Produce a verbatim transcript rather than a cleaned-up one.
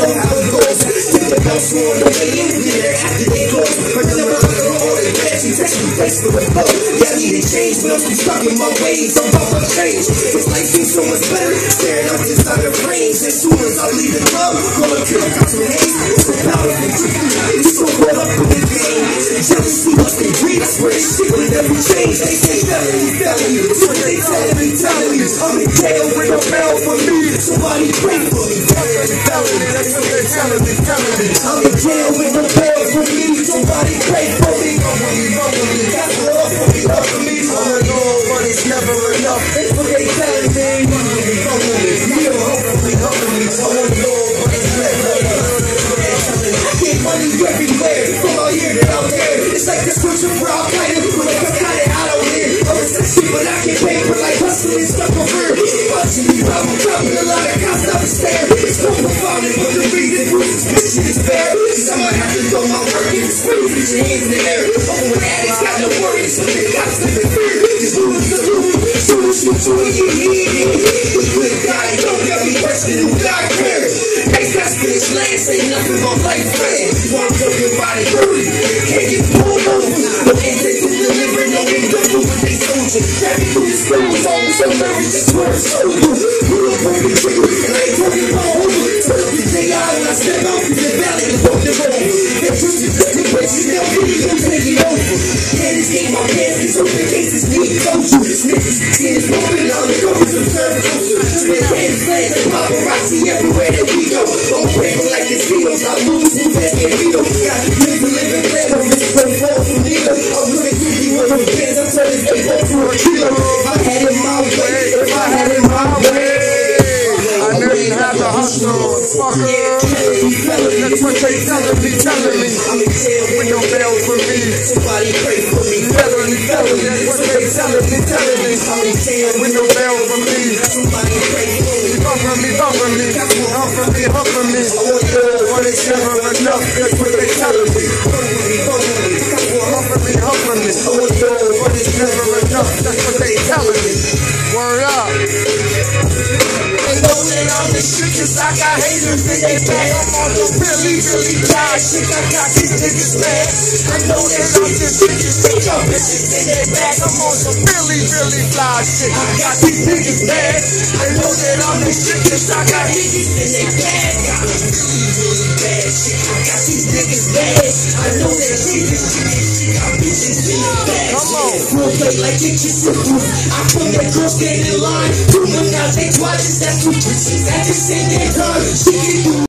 know how it goes. Take the belts on the way in, be there after they close. But the number of all the bad, she text me, face to the flow. Yeah, I need to change, but I'm stuck in my ways. I'm about to change. This life seems so much better. Staring up just under frames. As soon as I leave the club, gonna kill Councilman Hayes. It's so powerful, it's so caught up with the game. Jealousy must be greed. I swear this shit will never change. They say felony, felony. That's what they telling me, telling me. I'm in jail with a bell for me. Somebody pray for me. Felony, felony. That's what they telling me, telling me. I'm in jail with a bell for me. Somebody pray for me. Come with me, come with me. That's what love for me, love for me. I'm a know, but it's never enough. That's what they telling me. Come with me, come with me. Yeah, hopefully, hopefully. I'm a know, but it's never enough. I get money everywhere. From out here to out there. It's like the switch of Al Qaeda. But like I'm kinda out on here. I'm a shit, but I get paid for like hustling stuff over here. Watching me, I'm dropping a lot of cops out the stair. It's no performing, but the reason for this bitch is fair. Someone have to do my work in the spirit. Put your hands in the air. Oh, when addicts got no worries, so they got to live in fear. Just do it, do it. Do it, do it, do it, you need it. The good guy, don't get me questioning who God cares. Hey, that's for this land, say nothing but life, man. While I'm talking about it dirty, can't get pulled over. No intake to deliver, no big double with they soldier. Traffic through the schools, all so nervous, just swear it's over. You don't pull the trigger, and I ain't talking about over. Turn up the J I when I step out through the valley and walk the road. They put you to the place, you now really gonna take it over. Yeah, this game, my pants, these open cases need closure. Snitches, tears, moving on the covers of service. Spit hands, flags, and paparazzi everywhere that we go. Don't break like the Zeros, I lose in that Vito. Got the kids to live in plan, but this play fall from neither. I'm really easy with the kids, I'm turning eight up to a kilo. If I had it my way, if I had it my way. I didn't have to hustle, fucker. That's what they telling me, telling me. I'm in jail With no bail for me. Somebody pray for me. Felony, felony. That's what they telling me, telling me. I'm in jail With no bail for me. Somebody pray for me. Humper me, humper me. Humper me, humper me. But it's never enough. That's what they telling me. Humper me, humper me. But it's never enough. That's what they telling me. Word up. They know that I'm the shit, cause I got haters in they back. I'm on the really, really bad shit. I got these niggas mad. I know that I'm the shit, cause they got bitches in their back. I'm on some really, really fly shit. I got these niggas mad. I know that I'm the shit, cause I got niggas in their back. Got really, really bad shit. I got these niggas mad. I know that niggas shit, got bitches in their back. Come on. Real play like it just simple. I put that girl stand in line. Two months now, take watches, that's two bitches. At the same time, she can do